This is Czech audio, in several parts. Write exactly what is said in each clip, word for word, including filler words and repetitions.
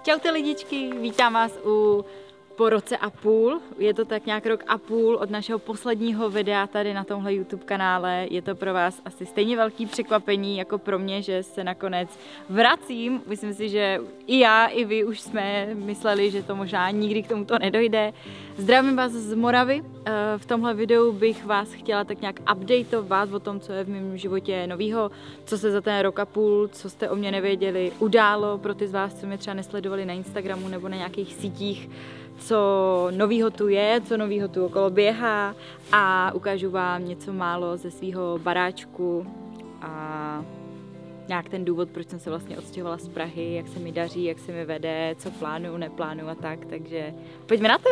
Čaute lidičky, vítám vás u po roce a půl. Je to tak nějak rok a půl od našeho posledního videa tady na tomhle YouTube kanále. Je to pro vás asi stejně velký překvapení jako pro mě, že se nakonec vracím. Myslím si, že i já, i vy už jsme mysleli, že to možná nikdy k tomuto nedojde. Zdravím vás z Moravy. V tomhle videu bych vás chtěla tak nějak updateovat o tom, co je v mém životě novýho, co se za ten rok a půl, co jste o mě nevěděli, událo pro ty z vás, co mě třeba nesledovali na Instagramu nebo na nějakých sítích, co novýho tu je, co novýho tu okolo běhá, a ukážu vám něco málo ze svého baráčku a nějak ten důvod, proč jsem se vlastně odstěhovala z Prahy, jak se mi daří, jak se mi vede, co plánuju, neplánuju a tak, takže pojďme na to!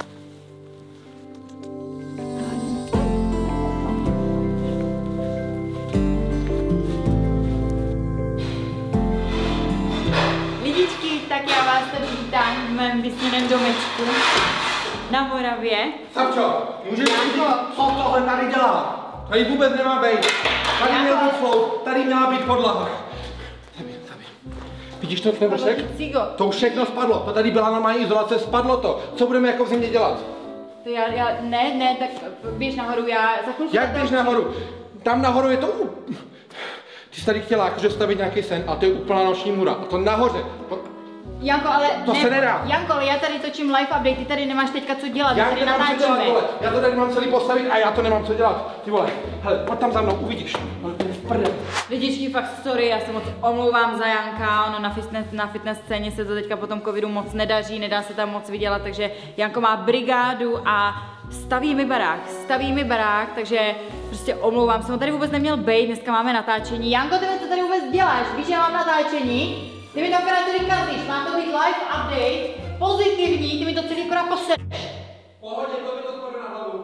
Lidičky, tak já vás tady vítám v mém vysněném domečku na Moravě. Sapčo, můžeš udělat, co tohle tady dělá? Tady vůbec nemá být. Tady měl být flout, tady měla být podlaha. Vidíš to, ten vršek? To už všechno spadlo, to tady byla normální izolace, spadlo to. Co budeme jako v zimě dělat? To já, já, ne, ne, tak běž nahoru, já za chvilku... Jak běž nahoru? Tam nahoru je to... Ty jsi tady chtěla jakože stavit nějaký sen, a to je úplná noční můra. A to nahoře. To... Janko, ale to ne, se nedá. Janko, ale já tady točím live update, ty tady nemáš teďka co dělat, já tady natáčíme. Já to tady mám celý postavit a já to nemám co dělat. Ty vole, hele, pojď tam za mnou, uvidíš. Ale to je v prdeli. Lidičky, fakt sorry, já se moc omlouvám za Janka, ono na fitness, na fitness scéně se to teďka po tom covidu moc nedaří, nedá se tam moc vydělat, takže Janko má brigádu a staví mi barák, staví mi barák, takže prostě omlouvám se, on tady vůbec neměl bejt, dneska máme natáčení. Janko, ty co tady vůbec děláš? Víš, že já mám natáčení? Ty mi to akorát tady kazíš, má to být live update, pozitivní, ty mi to celý akorát posereš. Pohodě, to mi to spadne na hlavu.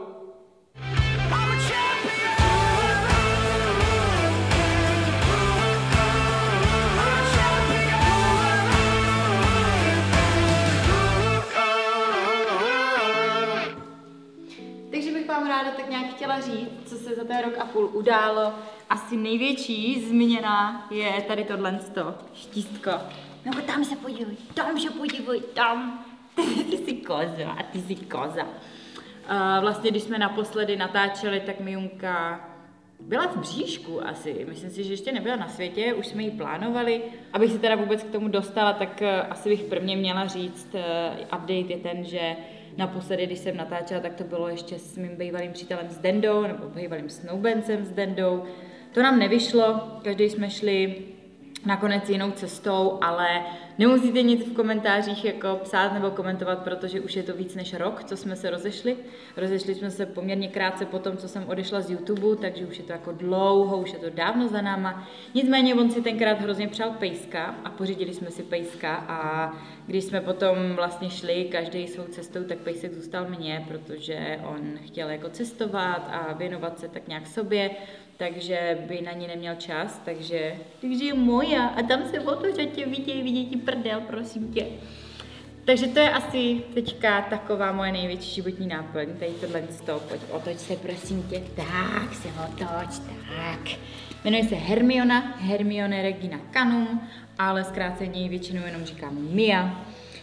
Takže bych vám ráda tak nějak chtěla říct, co se za ten rok a půl událo. Asi největší změna je tady tohle štístko. No tam se podívej, tam se podívej, tam. Ty jsi koza, ty jsi koza. Uh, vlastně, když jsme naposledy natáčeli, tak Mijunka byla v bříšku asi. Myslím si, že ještě nebyla na světě, už jsme ji plánovali. Abych se teda vůbec k tomu dostala, tak uh, asi bych prvně měla říct, uh, update je ten, že naposledy, když jsem natáčela, tak to bylo ještě s mým bývalým přítelem s Dendou, nebo bývalým snoubencem s Dendou. To nám nevyšlo, každý jsme šli nakonec jinou cestou, ale nemusíte nic v komentářích jako psát nebo komentovat, protože už je to víc než rok, co jsme se rozešli. Rozešli jsme se poměrně krátce po tom, co jsem odešla z YouTube, takže už je to jako dlouho, už je to dávno za náma. Nicméně on si tenkrát hrozně přál pejska a pořídili jsme si pejska, a když jsme potom vlastně šli každý svou cestou, tak pejsek zůstal mně, protože on chtěl jako cestovat a věnovat se tak nějak sobě, takže by na ní neměl čas, takže, takže je moja a tam se otoč a tě viděj, viděj ti prdel, prosím tě. Takže to je asi teďka taková moje největší životní náplň, tady tohle stop, pojď otoč se, prosím tě, tak se otoč, tak. Jmenuje se Hermiona, Hermione Regina Canum, ale zkrácení většinou jenom říkám Mia.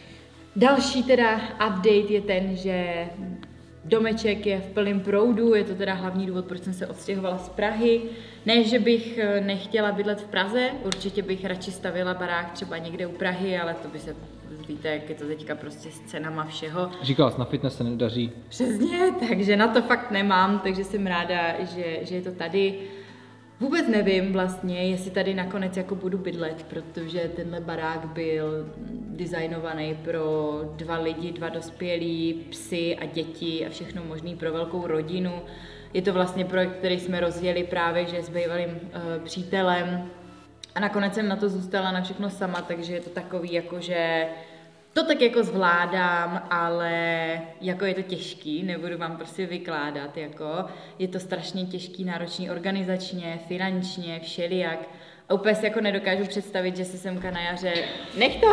Další teda update je ten, že domeček je v plném proudu, je to teda hlavní důvod, proč jsem se odstěhovala z Prahy. Ne, že bych nechtěla bydlet v Praze, určitě bych radši stavila barák třeba někde u Prahy, ale to by se, víte, jak je to teďka prostě s cenama všeho. Říkala jsi, na fitness se nedaří. Přesně, takže na to fakt nemám, takže jsem ráda, že, že je to tady. Vůbec nevím vlastně, jestli tady nakonec jako budu bydlet, protože tenhle barák byl designovaný pro dva lidi, dva dospělí, psy a děti a všechno možný pro velkou rodinu. Je to vlastně projekt, který jsme rozjeli právě že s bývalým uh, přítelem, a nakonec jsem na to zůstala na všechno sama, takže je to takový jako, že to tak jako zvládám, ale jako je to těžký, nebudu vám prostě vykládat, jako je to strašně těžký, náročný organizačně, finančně, všelijak. A úplně si jako nedokážu představit, že se semka na jaře... Nech to!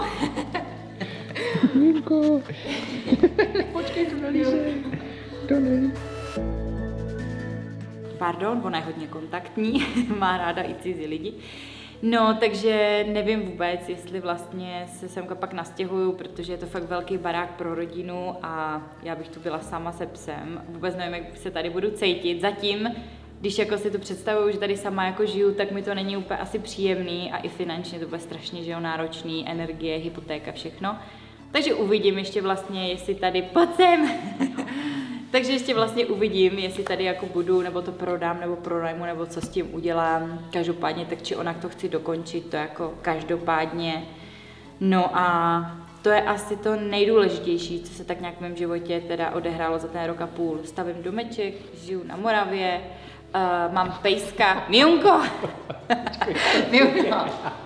Mínko! Počkej, to nelíže. To nelíže. Pardon, ona je hodně kontaktní, má ráda i cizí lidi. No, takže nevím vůbec, jestli vlastně se semka pak nastěhuju, protože je to fakt velký barák pro rodinu a já bych tu byla sama se psem. Vůbec nevím, jak se tady budu cítit. Zatím, když jako si to představuju, že tady sama jako žiju, tak mi to není úplně asi příjemný a i finančně to bude strašně, že jo, náročný, energie, hypotéka, všechno. Takže uvidím ještě vlastně, jestli tady pojď sem. Takže ještě vlastně uvidím, jestli tady jako budu, nebo to prodám, nebo pronajmu, nebo co s tím udělám. Každopádně tak či onak to chci dokončit, to jako každopádně. No a to je asi to nejdůležitější, co se tak nějak v mém životě teda odehrálo za ten rok a půl. Stavím domeček, žiju na Moravě, uh, mám pejska, Miunko. Miunko.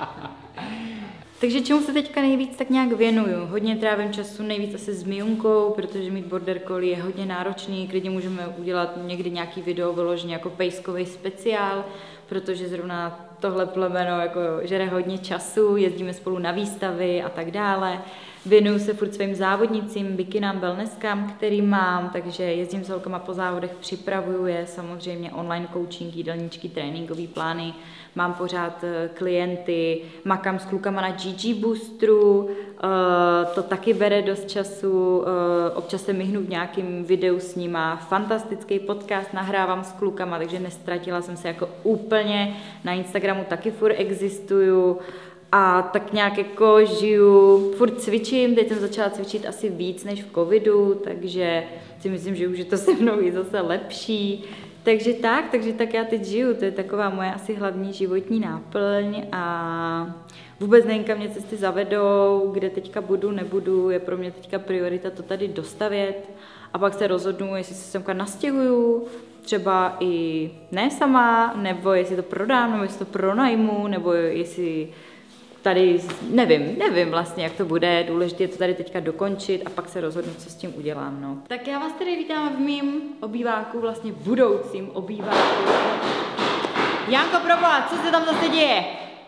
Takže čemu se teďka nejvíc tak nějak věnuju? Hodně trávím času nejvíc asi s Miunkou, protože mít border collie je hodně náročný, klidně můžeme udělat někdy nějaký video vyloženě jako pejskový speciál, protože zrovna tohle plemeno jako žere hodně času, jezdíme spolu na výstavy a tak dále. Věnuju se furt svým závodnicím, bikinám, wellnesskám, který mám, takže jezdím s holkama po závodech, připravuju je, samozřejmě online coaching, jídelníčky, tréninkový plány, mám pořád klienty, makám s klukama na G G Boosteru, to taky bere dost času, občas se myhnu v nějakým videu s nima, fantastický podcast nahrávám s klukama, takže nestratila jsem se jako úplně, na Instagramu taky furt existuju. A tak nějak jako žiju, furt cvičím, teď jsem začala cvičit asi víc než v covidu, takže si myslím, že už je to se mnou i zase lepší. Takže tak, takže tak já teď žiju, to je taková moje asi hlavní životní náplň a vůbec nevím, kam mě cesty zavedou, kde teďka budu, nebudu, je pro mě teďka priorita to tady dostavět a pak se rozhodnu, jestli se semka nastěhuju, třeba i ne sama, nebo jestli to prodám, nebo jestli to pronajmu, nebo jestli tady, nevím, nevím vlastně, jak to bude, důležité je to tady teďka dokončit a pak se rozhodnu, co s tím udělám, no. Tak já vás tady vítám v mým obýváku, vlastně budoucím obýváku. Janko, proboha, co se tam zase děje?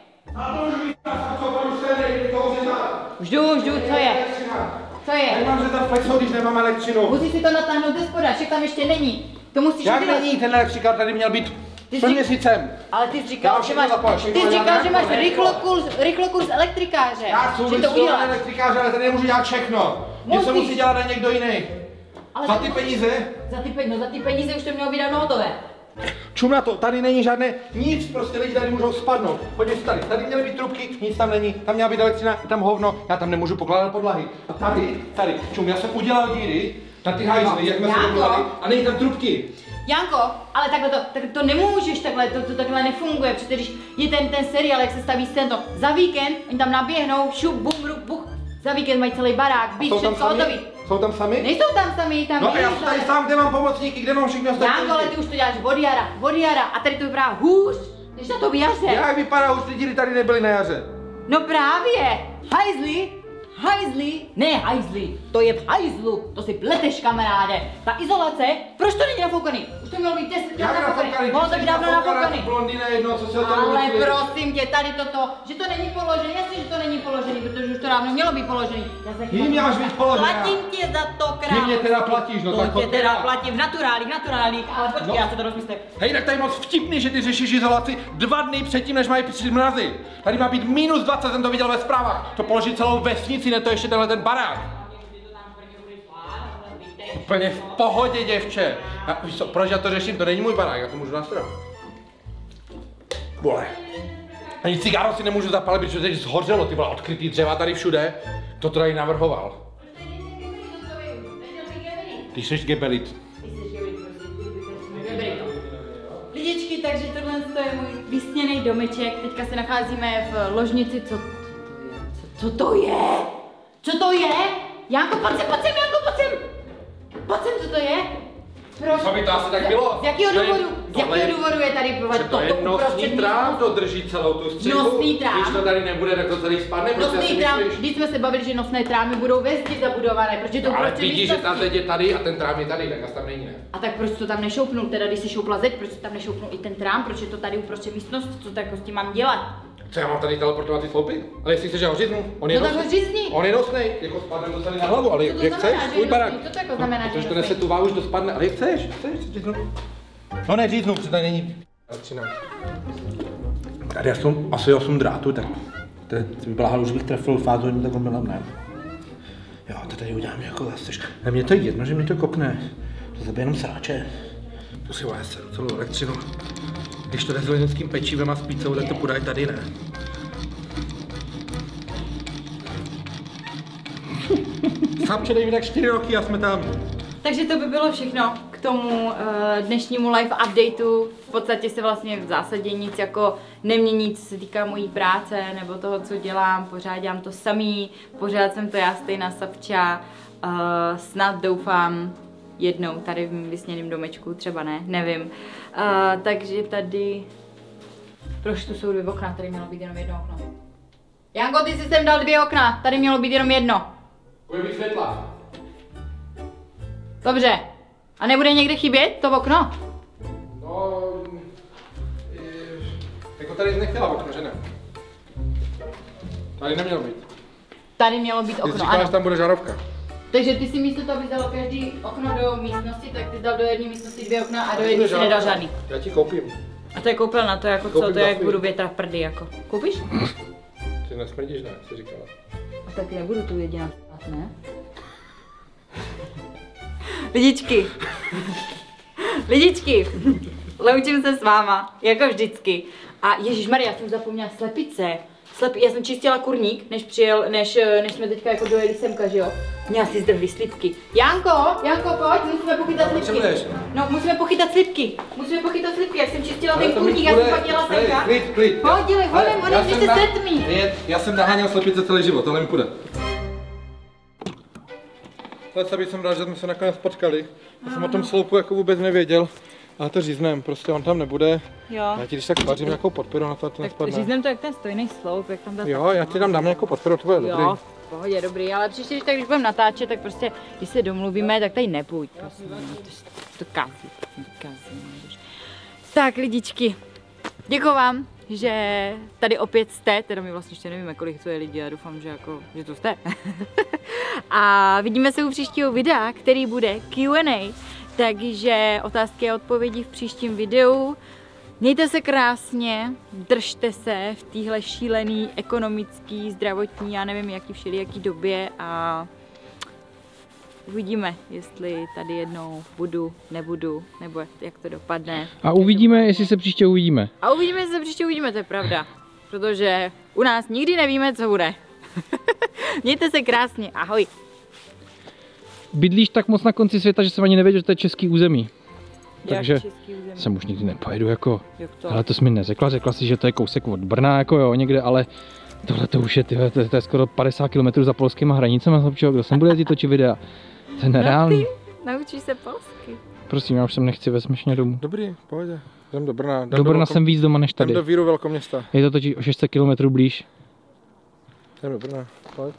Už jdu, už jdu, co je? Co je? Nemám řezat flexou, když nemám elektřinu. Musíš si to natáhnout ze spoda, však tam ještě není. To musíš Jak udělat. není, ten elektrikár tady měl být před měsícem. Ale ty jsi říkal, že máš, ty jsi říkal, že máš rychlokurs, rychlokurs elektrikáře. Já chci že to uděláš. elektrikáře, ale tady nemůžu dělat všechno. Něco musí dělat někdo jiný. Ale za ty peníze? Za ty, peníze, no za ty peníze už to mělo být dávno hotové. Čum na to, tady není žádné nic, prostě lidi tady můžou spadnout. Podívej se tady, tady měly být trubky, nic tam není, tam měla být elektřina, je tam hovno, já tam nemůžu pokládat podlahy. A tady, tady, čum, já jsem udělal díry na ty hajzly, jak jsme se domluvili, a není tam trubky. Janko, ale takhle to, tak to nemůžeš takhle, to, to takhle nefunguje, protože když je ten, ten seriál, jak se staví scénu, za víkend, oni tam naběhnou, šup, bum, rup, buch, za víkend mají celý barák, byt, všechno hotový. Jsou tam sami? Nejsou tam sami, tam no a já jsem tady sám, kde mám pomocníky, kde mám všechno ostatní. Janko, ale ty už to děláš od jara, od jara, a tady to vypadá hůř, než na to jaře. Jak vypadá, už ty díry tady nebyly na jaře. No právě, hajzli, hajzli, ne hajzli, to je v hajzlu, to si pleteš, kamaráde. Ta izolace, proč to není nafoukaný? Už to mělo být deset let nafoukaný, mohlo to být dávno nafoukaný. Blondýna jedno, co se o tom Ale myslí. prosím tě, tady toto, že to není položený, jasně, že to není položený, protože už to dávno mělo být položený. Já se Jím máš být položená. Platím tě za to, království. Ty mě teda platíš, no to tak tě teda platím v naturálích, naturálích, ale počkej, no. Já se to rozmyslím. Hej, tak tady moc vtipný, že ty řešíš izolaci dva dny předtím, než mají přijít mrazy. Tady má být minus dvacet, jsem to viděl ve zprávách. To položí celou vesnici, ne to ještě tenhle ten barák. Úplně v pohodě, děvče. Já, víš co, proč já to řeším? To není můj barák, já to můžu nastrat. Vole. Ani cigáro si nemůžu zapalit, protože teď zhořelo, ty vole, odkrytý dřeva tady všude. Kdo to tady navrhoval? Ty jsi gebelit. Lidičky, takže tohle je můj vysněný domeček. Teďka se nacházíme v ložnici. Co, co to je? Co to je? Janko, pojď sem, pojď sem, Janko, pojď sem! Pojď sem, co to je? Proč? Co by to asi tak bylo? Z jakého důvodu? Z jakého důvodu je tady to je nosný trám, to drží celou tu střechu. Nosný trám? Když to tady nebude, tak to celý spadne. Nosný trám, když jsme se bavili, že nosné trámy budou ve zdi zabudované, protože to no, ale prostě vidíš, že ta zeď je tady a ten trám je tady, tak asi tam není, ne? A tak proč to tam nešoupnul, teda když si šoupla zeď, proč to tam nešoupnul i ten trám, proč je to tady uprostřed místnosti, co tak s tím mám dělat? Co já mám tady teleportovat ty sloupy? Ale jestli chceš, že ho říznu, on je no nosný. Tak ho řízni. On je nosnej, jako spadne to celý na hlavu, ale jak chceš, tvůj barák. Co to jako znamená, protože to nese tu váhu, že to spadne, ale jak chceš, chceš říznu. No ne, říznu, protože tady není elektřina. Tady já jsem asi osm drátů, tak to by byla halu, že bych trefil fázu, tak on byl ne. Jo, to tady udělám jako zase. Ne, mně to je jedno, že mi to kopne. To zabije jenom sráče. To si vole seru celou elektřinu. Když to jde s lidským pečivem a s pícou, tak to půjde tady, ne? Sám čedej tak čtyři roky a jsme tam. Takže to by bylo všechno k tomu uh, dnešnímu live updateu. V podstatě se vlastně v zásadě nic jako nemění, co se týká mojí práce nebo toho, co dělám. Pořád dělám to samý, pořád jsem to já stejná Savča. Uh, snad doufám jednou tady v mým vysněném domečku, třeba ne, nevím. Uh, takže tady... Proč tu jsou dvě okna, tady mělo být jenom jedno okno. Janko, ty jsi sem dal dvě okna, tady mělo být jenom jedno. Bude být světla. Dobře. A nebude někde chybět to okno? No, je, jako tady jsi nechtěla okno, že ne? Tady nemělo být. Tady mělo být okno, říkala, ano. Že tam bude žárovka. Takže ty si místo toho, abys dal každý okno do místnosti, tak ty dal do jedné místnosti dvě okna a do jedné si nedal žádný. Já ti koupím. A to je koupil na to, jako koupím co, to je, jak zaflí. budu větra v prdy, jako. Koupíš? Ty nesmrdíš, ne, jsi říkala. A taky nebudu tu jediná stát, ne? Lidičky. Lidičky. Loučím se s váma, jako vždycky. A ježišmarja, já jsem zapomněla slepice. Slep, já jsem čistila kurník, než přijel, než, než jsme teďka jako dojeli semka, že jo? Měla si zdrhli slipky. Janko, Janko, pojď, musíme pochytat slipky. No, musíme pochytat slipky. Musíme pochytat slipky, jak jsem čistila ten kurník, já jsem pak jela semka. Klid, klid. Pojď, dělej, hodem, hodem, když se setmí. Já jsem naháněl slepice celý život, tohle mi půjde. Ale jsem rád, že jsme se nakonec potkali. Já jsem o tom sloupu jako vůbec nevěděl. Ale to říznem, prostě on tam nebude. Jo. Já ti když tak pařím nějakou podporu na to, to nespadne. Říznem to jak ten stojný sloup, jak tam byl. Jo, já ti tam dám nějakou podporu, to bude dobrý. Jo, v pohodě, dobrý, ale příště, když tak, když budeme natáčet, tak prostě, když se domluvíme, tak tady nebuď, prosím, no, to, to kazí, to kazí. Tak, lidičky, děkuji vám, že tady opět jste, teda my vlastně ještě nevíme, kolik to je lidí, já doufám, že, jako, že to jste. A vidíme se u příštího videa, který bude Q and A, takže otázky a odpovědi v příštím videu. Mějte se krásně, držte se v téhle šílený ekonomický, zdravotní, já nevím jaký všelijaký době a uvidíme, jestli tady jednou budu, nebudu, nebo jak, jak to dopadne. A uvidíme, jestli se příště uvidíme. A uvidíme, jestli se příště uvidíme, to je pravda. Protože u nás nikdy nevíme, co bude. Mějte se krásně, ahoj. Bydlíš tak moc na konci světa, že jsem ani nevěděl, že to je český území. Jak Takže český území? jsem už nikdy nepojedu jako, Jak to? ale to jsi mi neřekla, řekla si, že to je kousek od Brna jako jo, někde, ale tohle to už je, tyhle, to, to je skoro padesát kilometrů za polskýma hranicemi, kdo sem bude jezdit točit videa. To je nereálný. No, naučíš se polsky. Prosím, já už sem nechci, vezmeš mě domů. Dobrý, pohodě. Jdem do Brna. Jdem Do Brna velkom... jsem víc doma než tady. Jdem do Víru velkoměsta. Je to totiž o šest set kilometrů blíž. Jdem do Brna, pojď.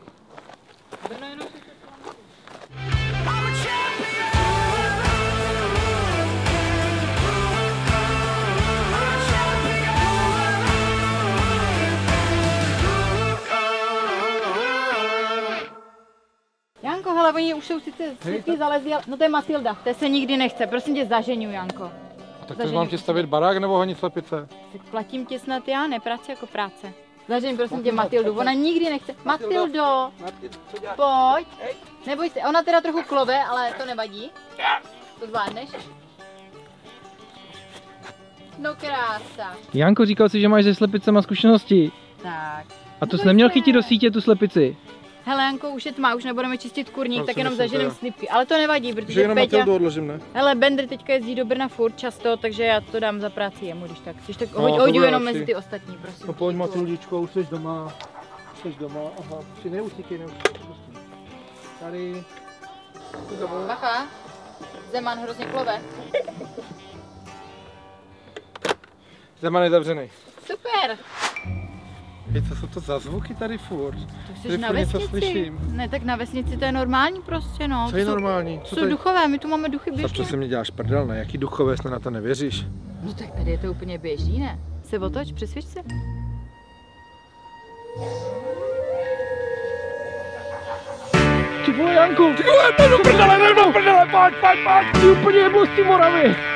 Janko, hele, oni už jsou sice všichni zalezli, ale... No to je Matilda, to se nikdy nechce, prosím tě, zaženu, Janko. A tak to mám ti stavět barák nebo honit slepice? Tak platím tě snad já, ne práce jako práce. Zažeň prosím tě Matildu, ona nikdy nechce. Matildo, pojď. Neboj se, ona teda trochu klove, ale to nevadí. To zvládneš. No krása. Janko, říkal jsi, že máš se slepicema zkušenosti. Tak. A to jsi neměl chytit do sítě tu slepici. Hele Janko, už je tma, už nebudeme čistit kurník, No, tak si jenom myslím, zaženem že jo. slipky. Ale to nevadí, Že protože jenom Péťa... Matildu odložím, ne? Hele, Bendr teďka jezdí do Brna furt často, takže já to dám za práci jemu, když tak. Když tak No, hoď, to hoďu bude jenom lepší. mezi ty ostatní, prosím. No pojď Matildičko, už jsi doma. Jsi doma, aha. Si neutíkej, neutíkej. Tady. Bacha, Zeman hrozně klove. Zeman je zavřený. Super. Víš, co jsou to za zvuky tady furt? To jsi Tady na furt něco vesnici. slyším. Ne, tak na vesnici to je normální prostě, no. Co je Jsou- normální? Co Jsou tady? duchové, my tu máme duchy Savčo, běžně. se mě děláš prdel, ne? Jaký duchové, snad na to nevěříš? No tak tady je to úplně běžný, ne? Se otoč, přesvědč se. Ty vole, Janku! Ty vole, to do prdele, do prdele, pojď, pojď, pojď! Ty úplně jebl z té Moravy!